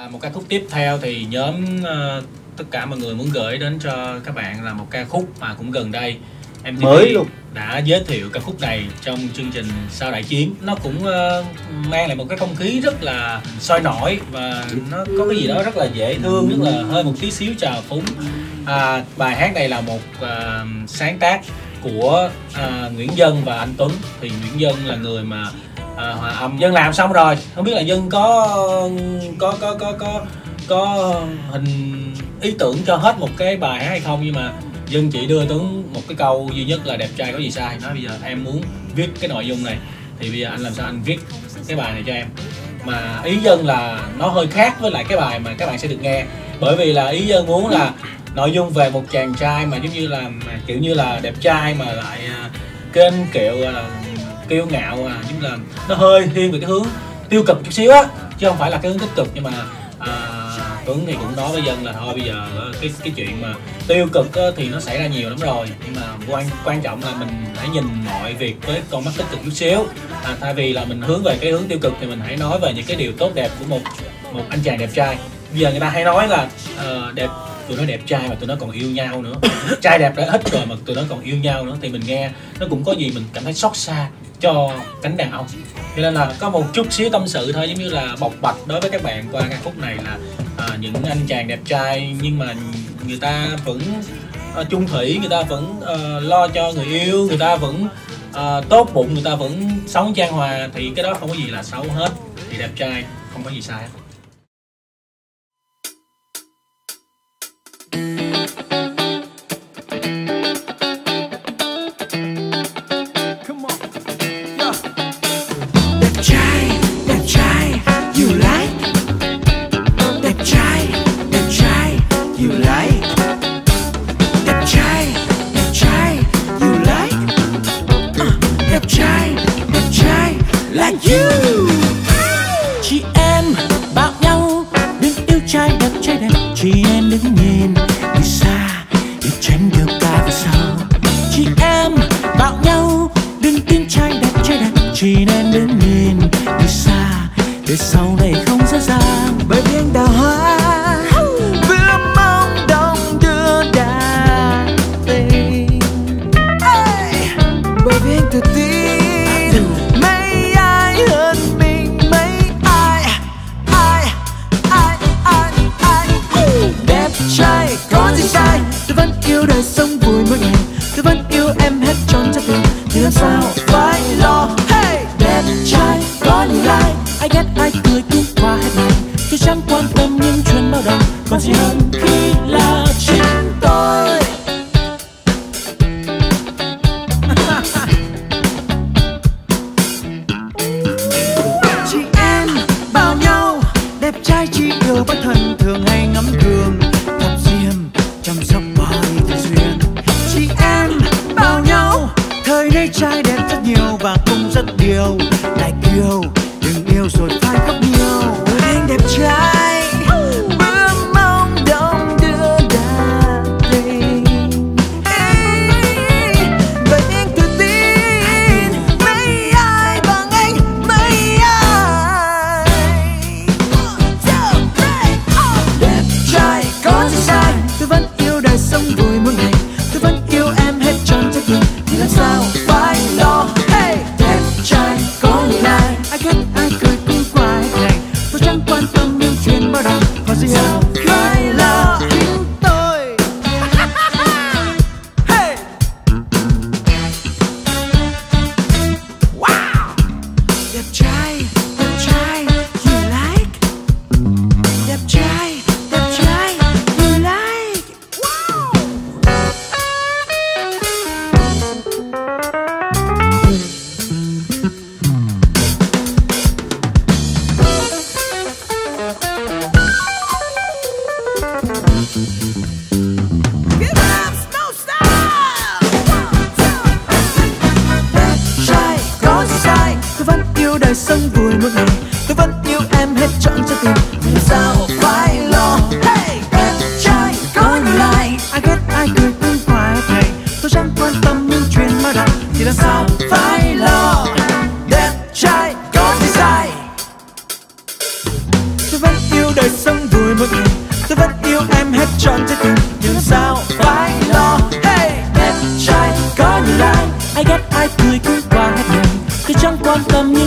Một ca khúc tiếp theo thì nhóm tất cả mọi người muốn gửi đến cho các bạn là một ca khúc mà cũng gần đây MTV mới luôn đã giới thiệu ca khúc này trong chương trình Sao Đại Chiến. Nó cũng mang lại một cái không khí rất là sôi nổi và nó có cái gì đó rất là dễ thương, rất là hơi một tí xíu trào phúng. Bài hát này là một sáng tác của Nguyễn Dân và anh Tuấn. Thì Nguyễn Dân là người mà hòa âm. Dân làm xong rồi, không biết là Dân có hình ý tưởng cho hết một cái bài hát hay không, nhưng mà Dân chỉ đưa Tuấn một cái câu duy nhất là đẹp trai có gì sai. Nói bây giờ em muốn viết cái nội dung này thì bây giờ anh làm sao anh viết cái bài này cho em. Mà ý Dân là nó hơi khác với lại cái bài mà các bạn sẽ được nghe, bởi vì là ý Dân muốn là nội dung về một chàng trai mà giống như là kiểu như là đẹp trai mà lại kênh kiệu kiêu ngạo, giống là nó hơi thiên về cái hướng tiêu cực chút xíu á, chứ không phải là cái hướng tích cực. Nhưng mà Tuấn thì cũng nói với Dân là thôi bây giờ cái chuyện mà tiêu cực thì nó xảy ra nhiều lắm rồi, nhưng mà quan trọng là mình hãy nhìn mọi việc với con mắt tích cực chút xíu. Thay vì là mình hướng về cái hướng tiêu cực thì mình hãy nói về những cái điều tốt đẹp của một anh chàng đẹp trai. Bây giờ người ta hay nói là tụi nó đẹp trai mà tụi nó còn yêu nhau nữa, trai đẹp đã hết rồi mà tụi nó còn yêu nhau nữa, thì mình nghe nó cũng có gì mình cảm thấy xót xa cho cánh đàn ông. Cho nên là có một chút xíu tâm sự thôi, giống như là bộc bạch đối với các bạn qua ca khúc này là những anh chàng đẹp trai nhưng mà người ta vẫn chung thủy, người ta vẫn lo cho người yêu, người ta vẫn tốt bụng, người ta vẫn sống chan hòa, thì cái đó không có gì là xấu hết. Thì đẹp trai không có gì sai hết. Chị em bảo nhau đừng yêu trai đẹp, chỉ nên đứng nhìn từ xa để tránh được cái phía sau. Chị em bảo nhau đừng tin trai đẹp, chỉ nên đứng nhìn từ xa để sau này không dễ dàng. Bởi vì anh đào hoa vừa mong đông đưa đà tình, bởi vì anh tự tin mấy ai hơn mình, mấy ai đẹp trai có gì sai. Tôi vẫn yêu đời sống vui mỗi ngày, tôi vẫn yêu em hết trọn trái tim, thì làm sao phải lo. Hey! Đẹp trai có những like, ai ghét ai cười cũng qua hết ngày. Tôi chẳng quan tâm những chuyện bao đồng, còn gì hơn khi là chính tôi. Chị em bảo nhau đẹp trai chỉ yêu bất thân, thường hay ngắm thường tập diêm chăm sóc boy thường xuyên. Chị em bảo nhau thời nay trai đẹp rất nhiều và cũng rất điều. Này kiều đừng yêu rồi phải khóc nhiều, bởi anh đẹp trai bướm mong đông đưa vui mỗi ngày. Tôi vẫn yêu em hết trọn trái tim, nhưng sao phải lo. Hey, đẹp trai có như lai, ai ghét ai cười cũng qua hết ngày. Tôi chẳng quan tâm